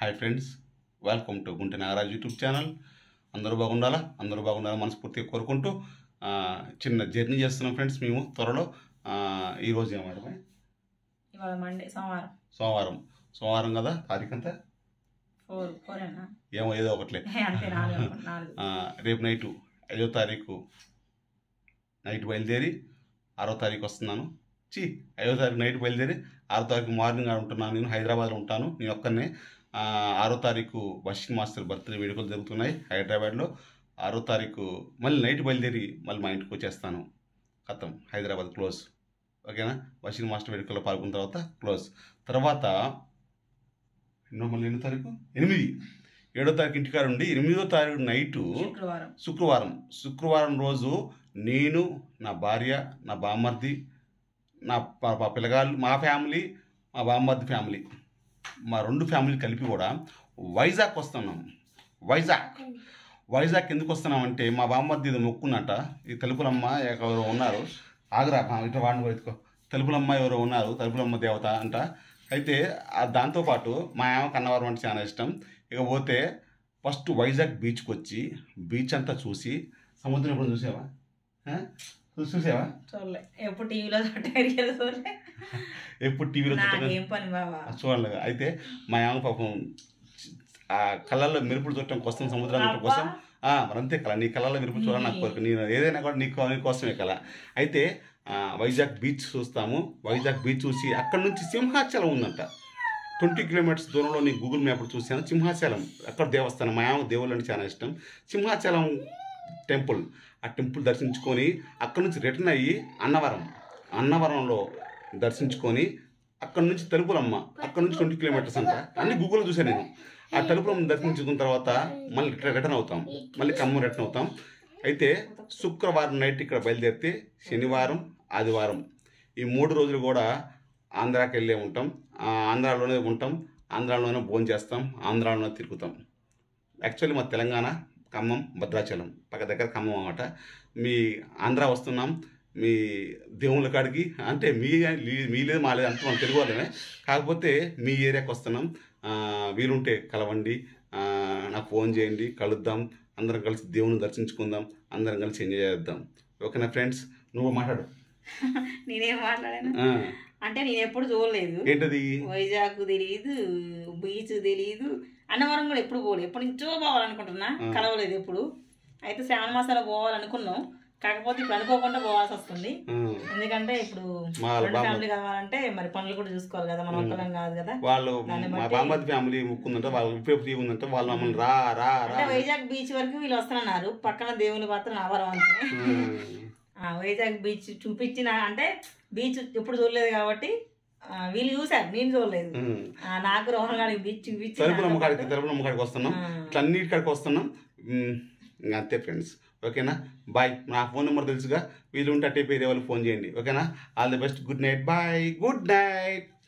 Hi friends, welcome to Gunti Nagaraju YouTube channel. అందరూ బాగుండాలా మనస్ఫూర్తిగా కోరుకుంటూ చిన్న జర్నీ చేస్తున్నాం ఫ్రెండ్స్. మేము త్వరలో ఈరోజు ఏమారు ఇవాళ మండే సోమవారం కదా, తారీఖు అంతా ఏమో ఏదో ఒకట్లే. రేపు నైటు 5వ తారీఖు నైట్ బయలుదేరి 6వ తారీఖు వస్తున్నాను. 5వ తారీఖు నైట్ బయలుదేరి 6వ తారీఖు మార్నింగ్ ఉంటున్నాను. నేను హైదరాబాద్లో ఉంటాను, నేను ఒక్కనే. 6వ తారీఖు బషీర్ మాస్టర్ బర్త్డే వేడుకలు జరుగుతున్నాయి హైదరాబాద్లో. 6వ తారీఖు మళ్ళీ నైట్ బయలుదేరి మళ్ళీ మా ఇంటికి వచ్చేస్తాను. ఖతం, హైదరాబాద్ క్లోజ్. ఓకేనా? బషీర్ మాస్టర్ వేడుకల్లో పాల్గొన్న తర్వాత క్లోజ్. తర్వాత మళ్ళీ 8వ తారీఖు 7వ తారీఖు ఇంటికాడ ఉండి 8వ తారీఖు నైటు శుక్రవారం రోజు నేను, నా భార్య, నా బామ్మర్ది, నా పిల్లగాళ్ళు, మా ఫ్యామిలీ, మా బామ్మర్ది ఫ్యామిలీ, మా 2 ఫ్యామిలీ కలిపి కూడా వైజాగ్ వస్తున్నాం. వైజాగ్ ఎందుకు వస్తున్నామంటే మా బామ్మర్ది ఇది మొక్కున్నట. ఈ తలుపులమ్మ ఎవరో ఉన్నారు, ఆగ్రా ఇట్లా వాడిని ఎత్తుకో, తలుపులమ్మ ఎవరో ఉన్నారు, తలుపులమ్మ దేవత అంట. అయితే దాంతోపాటు మా ఆమెకు అన్నవరం అంటే చాలా ఇష్టం. ఇక పోతే ఫస్ట్ వైజాగ్ బీచ్కి వచ్చి బీచ్ అంతా చూసి, సముద్రం ఎప్పుడు చూసావా? ఎప్పుడు టీవీలో చూడలేదు. అయితే మా ఆమె పాపం ఆ కళ్ళల్లో మెరుపులు చూడటం కోసం, సముద్రం కోసం మరంతే కళ. నీ కళల్లో మెరుపులు చూడాలి నాకు కోరిక. నేను ఏదైనా కూడా నీకోసమే కళ. అయితే వైజాగ్ బీచ్ చూస్తాము. వైజాగ్ బీచ్ చూసి అక్కడ నుంచి సింహాచలం ఉందంట. 20 కిలోమీటర్స్ దూరంలో నేను గూగుల్ మ్యాప్లో చూశాను. సింహాచలం అక్కడ దేవస్థానం. మా ఆమె దేవుళ్ళు అంటే చాలా ఇష్టం. సింహాచలం టెంపుల్, ఆ టెంపుల్ దర్శించుకొని అక్కడ నుంచి రిటర్న్ అయ్యి అన్నవరంలో దర్శించుకొని అక్కడ నుంచి తలుపులమ్మ, అక్కడ నుంచి 20 కిలోమీటర్స్ అంట. అన్ని గూగుల్లో చూసాను నేను. ఆ తలుపులమ్మ దర్శించుకున్న తర్వాత మళ్ళీ రిటర్న్ అవుతాం, మళ్ళీ ఖమ్మం రిటర్న్ అవుతాం. అయితే శుక్రవారం నైట్ ఇక్కడ బయలుదేరితే శనివారం, ఆదివారం ఈ 3 రోజులు కూడా ఆంధ్రాకి వెళ్ళే ఉంటాం. ఆంధ్రాలోనే ఉంటాం, ఆంధ్రాలోనే భోజనం చేస్తాం, ఆంధ్రాలోనే తిరుగుతాం. యాక్చువల్లీ మా తెలంగాణ ఖమ్మం, భద్రాచలం పక్క దగ్గర ఖమ్మం అన్నమాట. మీ ఆంధ్ర వస్తున్నాం, మీ దేవుళ్ళ కాడికి. అంటే మీ లేదు మా లేదు అంత మనం తెలుగు వాళ్ళమే, కాకపోతే మీ ఏరియాకి వస్తున్నాం. వీలుంటే కలవండి, నాకు ఫోన్ చేయండి, కలుద్దాం, అందరం కలిసి దేవుని దర్శించుకుందాం, అందరం కలిసి ఎంజాయ్ చేద్దాం. ఓకేనా ఫ్రెండ్స్? నువ్వు మాట్లాడు. నేనేం మాట్లాడాను అంటే, నేను ఎప్పుడు చూడలేదు. ఏంటది? వైజాగ్ తెలియదు, బీచ్ తెలియదు, అన్నవరం కూడా ఎప్పుడు పోలేదు. ఎప్పటి నుంచో పోవాలనుకుంటున్నా, కలవలేదు ఎప్పుడు. అయితే శ్రావణ మాసాలు పోవాలనుకున్నాం, కాకపోతే ఇప్పుడు అనుకోకుండా పోవాల్సి వస్తుంది. ఎందుకంటే ఇప్పుడు ఫ్యామిలీ కావాలంటే మరి పనులు కూడా చూసుకోవాలి కదా, మనం ఒక్కలం కాదు కదా. వాళ్ళు ఫ్యామిలీ ముక్కుందంటే వాళ్ళు మమ్మల్ని రా అంటే వైజాగ్ బీచ్ వరకు వీళ్ళు వస్తున్నారు. పక్కన దేవుని మాత్రం అన్నవరం అంటే వైజాగ్ బీచ్ చూపించిన, అంటే బీచ్ ఎప్పుడు చూడలేదు కాబట్టి వీళ్ళు చూసారు, నేను చూడలేదు. నాకు రోహన్ గారి బీచ్ చూపించి తలుపులమ్మ కాడికి వస్తున్నాం, ఇట్లా అన్నిటి కాడికి వస్తున్నాం. అంతే ఫ్రెండ్స్. ఓకేనా? బాయ్. నా ఫోన్ నెంబర్ తెలుసుగా, వీళ్ళు ఉంటే అట్టే పేరే వాళ్ళు ఫోన్ చేయండి. ఓకేనా? All the best. Good night. Bye. Good night.